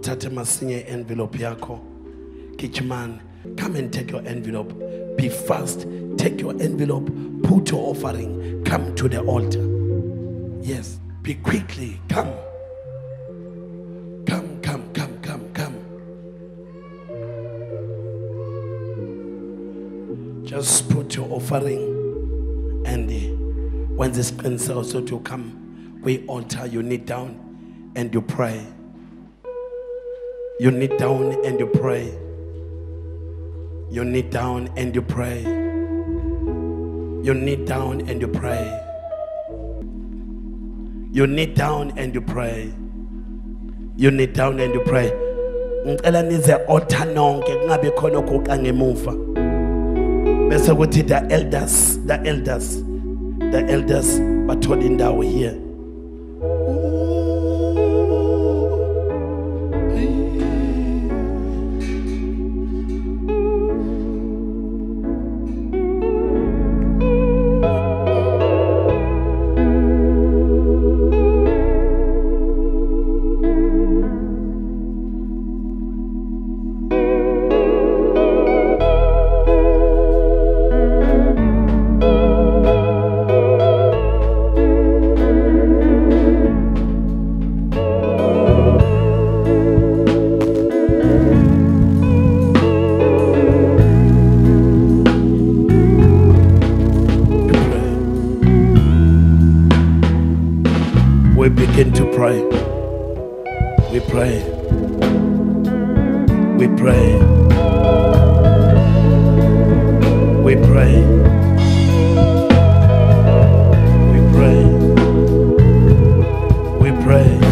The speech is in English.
Utate masinye envelope yako. Kitchman, come and take your envelope. Be fast. Take your envelope. Put your offering. Come to the altar. Yes. Be quickly. Come. Come, come, come, come, come. Just put your offering. And when the screen also to come, we altar, you kneel down and you pray. You kneel down and you pray. You kneel down and you pray. You kneel down and you pray. You kneel down and you pray. You kneel down and you pray. Ngicela nize altar nonke kungabe khona oguqa ngemuva. Bese kuthi the elders bathola indawo here. We begin to pray. We pray. We pray. We pray. We pray. We pray.